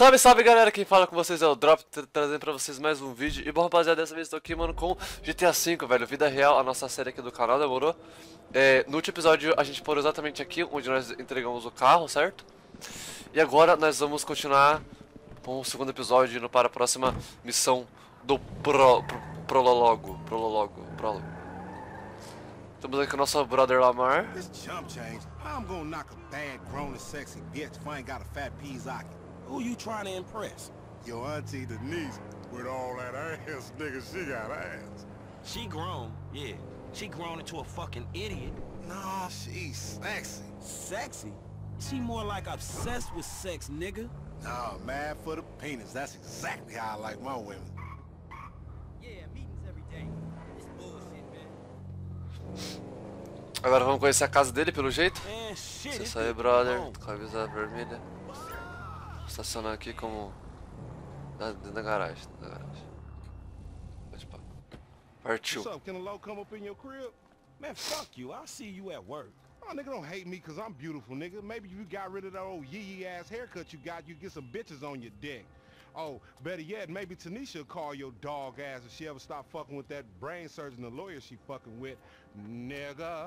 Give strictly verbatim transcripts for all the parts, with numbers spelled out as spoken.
Salve, salve galera, quem fala com vocês é o Drop, tra trazendo pra vocês mais um vídeo. E bom rapaziada, dessa vez estou aqui, mano, com G T A cinco, velho, vida real, a nossa série aqui do canal, demorou? É, no último episódio a gente parou exatamente aqui, onde nós entregamos o carro, certo? E agora nós vamos continuar com o segundo episódio, indo para a próxima missão do pro, pro, prologo, prologo, prólogo. Estamos aqui com o nosso brother Lamar. Who you trying to impress? Your auntie Denise, with all that ass, nigga, she got ass. She grown, yeah. She grown into a fucking idiot. Nah, she's sexy. Sexy? She more like obsessed with sex, nigga. Nah, mad for the penis. That's exactly how I like my women. Yeah, meetings every day. It's bullshit, man. Agora vamos conhecer a casa dele, pelo jeito. Man, shit. Isso aí, brother. Camisa vermelha. Estacionar aqui como... Dentro da garagem, dentro da garagem. Pode pá. Partiu. What's up? Can a low come up in your crib? Man, fuck you. I'll see you at work. Oh, nigga, don't hate me because I'm beautiful, nigga. Maybe if you got rid of that old yee-yee ass haircut you got, you get some bitches on your dick. Oh, better yet, maybe Tanisha will call your dog ass if she ever stop fucking with that brain surgeon, the lawyer she fucking with, nigga.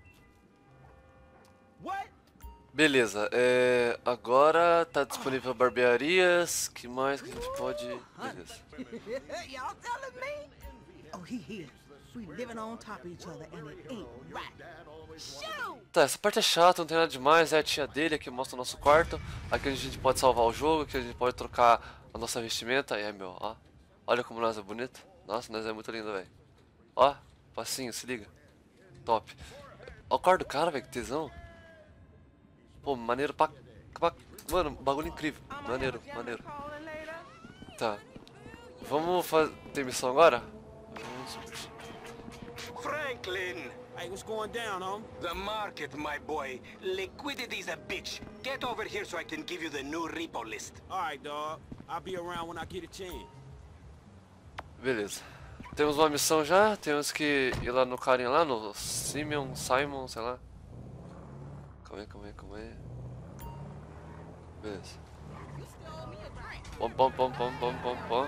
What? Beleza, é, agora tá disponível barbearias, que mais que a gente pode... Beleza. Y'all telling me? Oh, he here. We living on top of each other and it ain't right. Shoot! Tá, essa parte é chata, não tem nada demais, é a tia dele aqui mostra o nosso quarto. Aqui a gente pode salvar o jogo, aqui a gente pode trocar a nossa vestimenta. E aí, meu, ó, olha como nós é bonito. Nossa, nós é muito lindo, velho. Ó, passinho, se liga. Top. Ó o quarto do cara, velho, que tesão. Pô, maneiro pra... pra... Mano, bagulho incrível. Maneiro, maneiro. Tá. Vamos fazer... Tem missão agora? Vamos... Franklin! Hey, what's going down, homie? The market, my boy. Liquidity's a bitch. Get over here so I can give you the new repo list. Alright, dog. I'll be around when I get a chance. Beleza. Temos uma missão já. Temos que ir lá no carinha lá, no Simeon, Simon, sei lá. Calma aí, calma aí, calma aí. Beleza. Pom, pom, pom, pom, pom, pom, pom.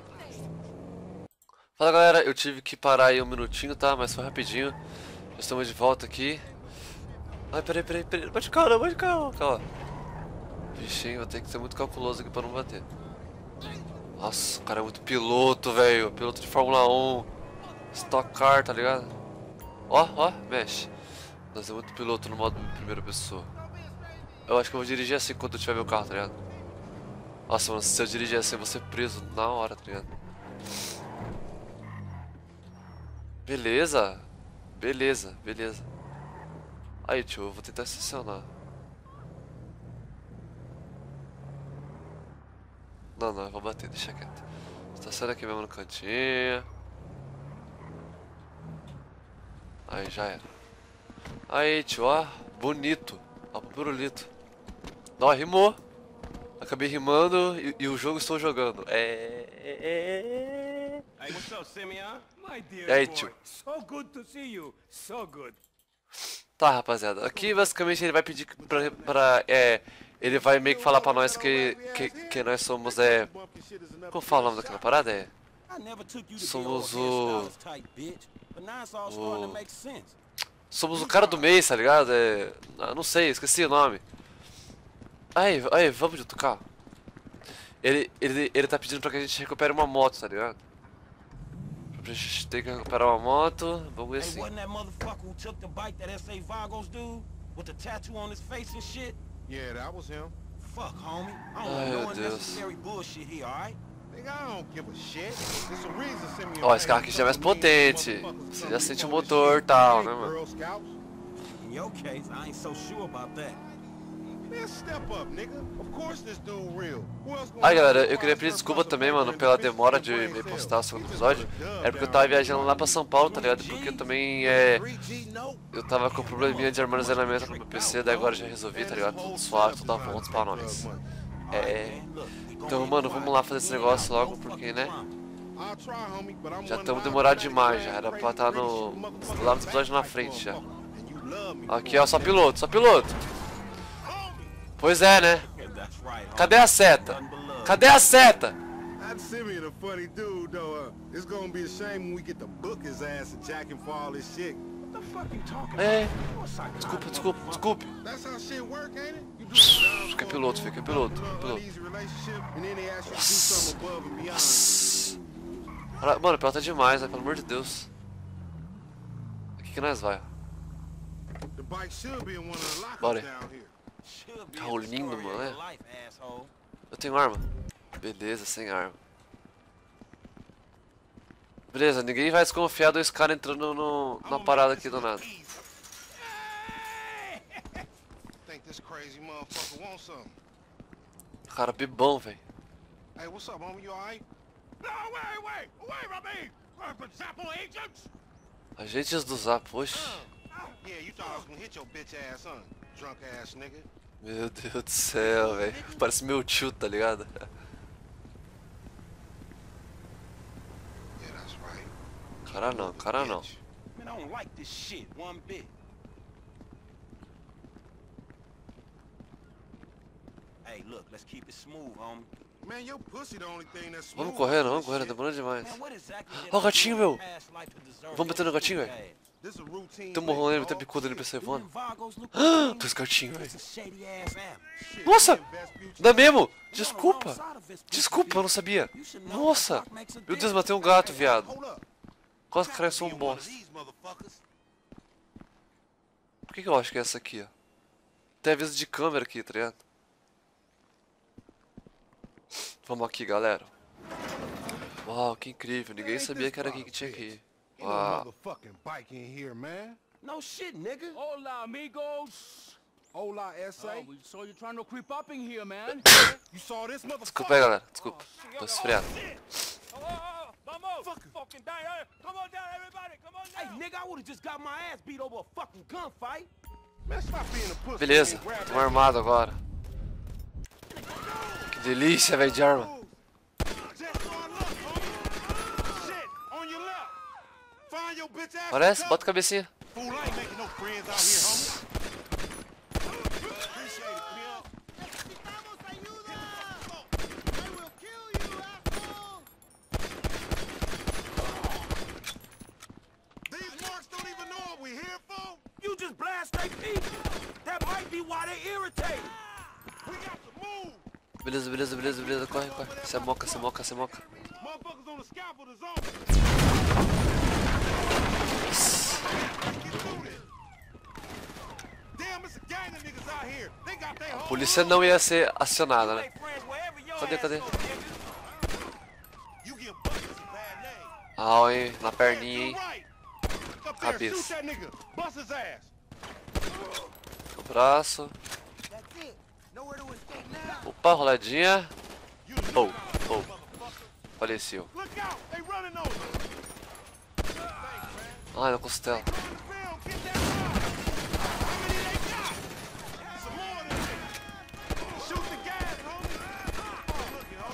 Fala galera, eu tive que parar aí um minutinho, tá? Mas foi rapidinho. Já estamos de volta aqui. Ai, peraí, peraí, peraí. Bate calma, não bate calma. Calma. Bichinho, vou ter que ser muito calculoso aqui pra não bater. Nossa, o cara é muito piloto, velho. Piloto de Fórmula um. Stock Car, tá ligado? Ó, ó, mexe. Nós é muito piloto no modo primeira pessoa. Eu acho que eu vou dirigir assim quando eu tiver meu carro, tá ligado? Nossa, mano, se eu dirigir assim eu vou ser preso na hora, tá ligado? Beleza. Beleza, beleza. Aí, tio, eu vou tentar estacionar. Não, não, eu vou bater, deixa quieto. Estaciona aqui mesmo no cantinho. Aí, já era. Aí, tio, ó, bonito. Ó, pirulito. Ó, rimou. Acabei rimando e, e o jogo estou jogando. É, é, é. Hey, what's up, Simeon? My dear E aí, boy. tio? So good to see you. So good. Tá, rapaziada. Aqui, basicamente, ele vai pedir pra... pra é, ele vai meio que falar pra nós que, que, que nós somos, é... Como fala o nome daquela parada? É... I never took you to Somos be old o- hairstylist type bitch, but now it's all starting to make sense. Somos o cara do mês, tá ligado? É... ah, não sei, esqueci o nome. Aí, aí, vamos de outro carro. Ele, ele, ele tá pedindo pra que a gente recupere uma moto, tá ligado? A gente tem que recuperar uma moto, bagulho Hey, assim. wasn't that motherfucker who took the bike that S A Vagos dude with the tattoo on his face and shit? Yeah, that was him. Fuck, homie. I Ai, don't want meu no Deus. unnecessary bullshit here, alright? Nigga, I don't give a shit. There's a reason Simeon Ó, esse carro aqui já é mais potente. Você já sente o motor e tal, né, mano? Girl Scouts. In your case, I ain't so sure about that. Man, step up, nigga. Of course this dude real. Who else gonna Aí galera, eu queria pedir desculpa também, mano, pela demora de me postar o segundo episódio. É porque eu tava viajando lá pra São Paulo, tá ligado? Porque também é... Eu tava com probleminha de armazenamento no meu P C, daí agora já resolvi, tá ligado? Tudo suave, tudo a ponto pra nós. É... Então, mano, vamos lá fazer esse negócio logo, porque, né? Já estamos demorados demais, já. Era pra estar no... lá no episódio na frente, já. Aqui, ó, só piloto, só piloto. Pois é, né? Cadê a seta? Cadê a seta? That Simeon a funny dude, though. Uh, it's gonna be a shame when we get to book his ass and jack him for all this shit. What the fuck you talking É, about? desculpa, desculpa, desculpa. That's how shit work, ain't it? You do Acho que é piloto, fica, é piloto, é piloto. uneasy relationship, and then they ask you to do something above and beyond. Nossa. Olha, mano, o piloto é demais, né? Pelo amor de Deus. Aqui que nós vai. The bike should be in one of the lockers Bora. down here. Should be Carro the lindo, story mano, of é? your life, asshole. Eu tenho arma. Beleza, sem arma. Beleza, ninguém vai desconfiar dois caras entrando no, na parada aqui do nada. Think this crazy motherfucker wants something. Cara, bibão, velho. Hey, what's up, homie? You alright? No, wait, wait, away from me! Urban Zappo agents! Agentes do Zap, oxe. Yeah, you thought I was gonna hit your bitch ass, huh? Drunk ass nigga. Meu Deus do céu, velho. Parece meu tio, tá ligado? Yeah, that's right. Cara não, cara não. Man, I don't like this shit one bit. Hey, look, let's keep it smooth, homie. Man, your pussy the only thing that's Vamos smooth correndo, about vamos this correndo, shit. demorou demais. Man, what exactly did Ó, o I gatinho, do in meu. my past life to deserve Vamos bater no your gatinho, stupid velho. ass? This a routine Tem um thing, morrão nele, dog. tem bicudo ali pra você Them voando. Vagos look Ah, like dois gatinhos, velho. some shady ass animals. Shit, Nossa! me and Vespucci- Dá mesmo! You on the Desculpa! wrong side of this Desculpa, eu não sabia. You should know Nossa! the dog makes a Meu Deus, difference. matei um gato, viado. Hold up. Quase que caiu um Be one of bosta. these motherfuckers. Por que, que eu acho que é essa aqui, ó? Tem aviso de câmera aqui, tá ligado? Vamos aqui, galera. Uau, que incrível. Ninguém sabia que era aqui que tinha que ir. Ain't no Uau. motherfucking bike in here, man. No shit, nigga. Hola, amigos. Hola, S A. Oh, we saw you trying to creep up in here, man. You saw this motherfucker? Desculpa aí, galera. Desculpa. Tô esfriado. Oh, oh, oh, vamos. Fucking down. Hey, come on down, everybody. Come on Hey, down. nigga, I would've just got my ass beat over a fucking gunfight. Man, stop being a pussy. Beleza, and grab tô armado agora. Que delícia, velho, de arma. Just on luck, homie. Shit, on your left. Find your bitch ass. Parece? and Bota a cover. cabecinha. Fool, I ain't making no friends out here, homie. Appreciate it, pimp. Necesitamos ayuda! I will kill you, asshole! These marks don't even know what we're here for. You just blast they feet. That might be why they irritated. We got to move. Beleza, beleza, beleza, beleza. Corre, corre. Você moca, você moca, você moca. Motherfuckers on the scaffold is on me. Get through this. Damn, it's a gang of niggas out here. They got their A whole polícia não ia ser acionada, né? They friends wherever your Cadê, ass cadê? go, nigga. You give buckets a bad name. Ah, hein? Na Yeah, perninha, do hein? right. Up there, Cabeça. shoot that nigga. Bust his ass. No braço. That's it. Nowhere to escape now. Opa, roladinha. You Oh, know oh. motherfucker. Faleceu. Look out, they running over. Ai, na costela. Film, get that rock. How many they got? Some more than this. Shoot the gas, homie. Oh, look it,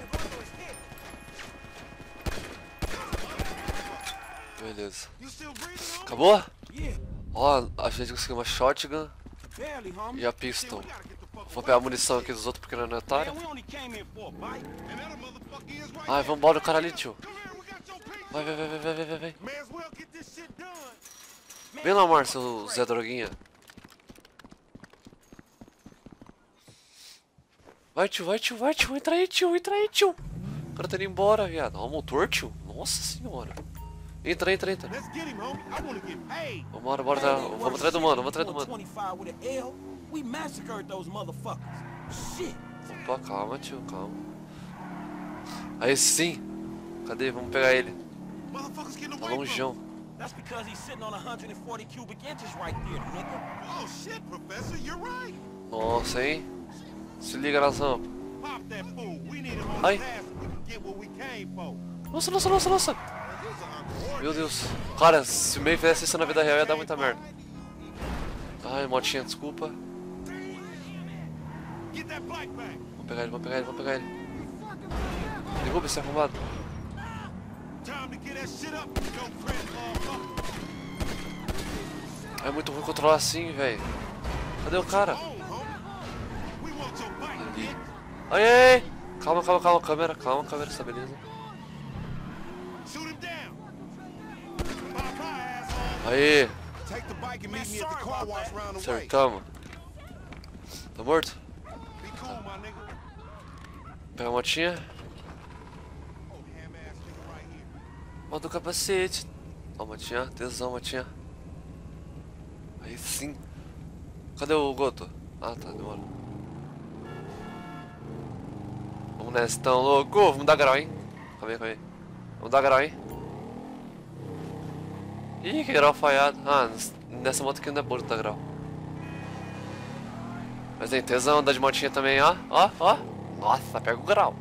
homie. Beleza. You still breathing, homie? Acabou? Yeah, Ó, a gente conseguiu uma shotgun barely, homie. e a pistol. We gotta get the fuck Vou pegar a munição aqui dos outros porque não é otário. Man, we only came here for a bite. And that motherfucker is right Ai, there. vambora, o cara ali, tio. Come here, we got your pizza. Vai, vai, vai, vai, vai, vai, vai. May as well get this shit done. Vem lá, Márcio, Zé Droguinha. Vai, tio, vai, tio, vai, tio. Entra aí, tio, entra aí, tio. O cara tá indo embora, viado. Ó, o motor, tio. Nossa senhora. Entra, entra, entra. Let's get him, homie. I wanna get paid. Vambora, bora. Tá. Vamos atrás do mano, vamos atrás do mano. twenty-five with an L. We massacred those motherfuckers. Shit. Opa, calma, tio, calma. Aí sim. Cadê? Vamos pegar ele. Motherfuckers getting Tá away from longeão. me. That's because he's sitting on one hundred forty cubic inches right there, nigga. Oh shit, Professor, you're right. Nossa, hein? Se liga nas rampas. Pop that fool. We need him on Ai. his ass so we can get what we came for. Nossa, nossa, nossa, nossa. Meu Deus. Cara, se o meio fizesse isso na vida real ia dar muita merda. Ai, motinha, desculpa. Get that black bag. Vamos pegar ele, vamos pegar ele, vamos pegar ele. Derruba esse arrombado. Time to get that shit up, yo, friend, motherfucker. É muito ruim controlar assim, velho. Cadê o cara? On, homie. We want your bike, Ali. bitch. Ai, ai, ai. Calma, calma, calma, câmera, calma, câmera, estabiliza. Shoot him down. Bye bye, asshole. Aí, Take the bike and meet me at the car wash round the way. acertamos. Tá morto? Be cool, my nigga. Pega a motinha. Oh, ham ass nigga right here. Bota o capacete. Ó, motinha, tesão, motinha. Aí sim. Cadê o Goto? Ah, tá, demora. Vamos nessa então, louco. Vamos dar grau, hein? Calma aí, calma aí. Vamos dar grau, hein? Ih, que grau falhado. Ah, nessa moto aqui não é bom dar grau. Mas tem tesão, andar de motinha também, ó. Ó, ó. Nossa, pega o grau.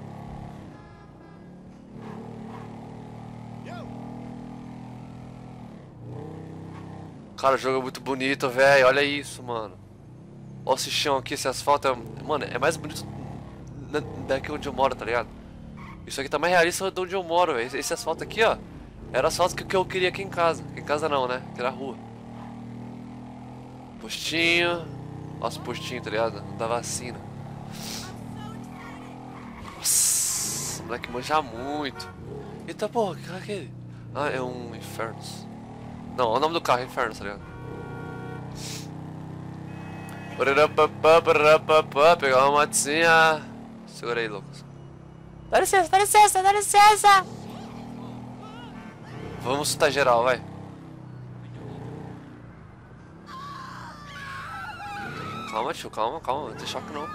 Cara, o jogo é muito bonito, velho. Olha isso, mano. Olha esse chão aqui, esse asfalto é... Mano, é mais bonito daqui onde eu moro, tá ligado? Isso aqui tá mais realista de onde eu moro, velho. Esse asfalto aqui, ó, era asfalto que eu queria aqui em casa. Aqui em casa não, né? Aqui na rua. Postinho. Nossa, postinho, tá ligado? Da vacina. Nossa, o moleque manja muito. Eita porra, que carro é aquele? Ah, é um Infernos. Não, olha o nome do carro, Infernos, tá ligado? Pegar uma motinha. Segura aí, loucos. Dá licença, dá licença, dá licença. Vamos chutar geral, vai. Calma, tio, calma, calma, não tem choque não.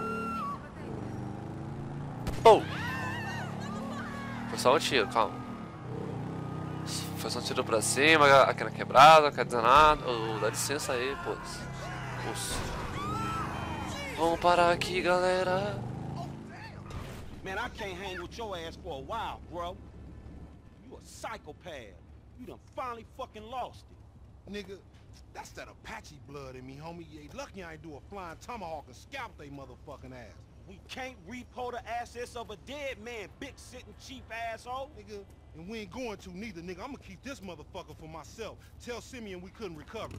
Oh! Foi só um tiro, calma. Foi só um tiro pra cima, aqui na quebrada, não quer dizer nada. Oh, dá licença aí, pô. Osso. Vamos parar aqui, galera. Man, I can't hang with your ass for a while, bro. You a psychopath. You done finally fucking lost it. Nigga, that's that Apache blood in me, homie. You ain't lucky I ain't do a flying tomahawk and scalp they motherfucking ass. We can't repo the assets of a dead man, big sitting cheap asshole. Nigga, and we ain't going to neither, nigga. I'm gonna keep this motherfucker for myself. Tell Simeon we couldn't recover.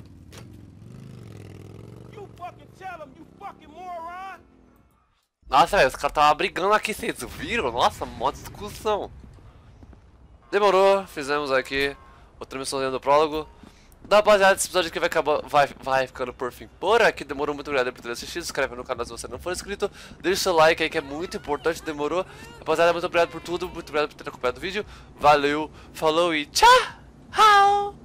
You fucking tell him, you fucking moron. Nossa, velho, os caras estavam brigando aqui, vocês viram? Nossa, mó discussão. Demorou, fizemos aqui outra missãozinha do prólogo. Da rapaziada, esse episódio aqui vai, acabar, vai, vai ficando por fim por aqui. Demorou, muito obrigado por ter assistido. Se inscreve no canal se você não for inscrito. Deixa o seu like aí que é muito importante. Demorou. Rapaziada, muito obrigado por tudo. Muito obrigado por ter acompanhado o vídeo. Valeu, falou e tchau!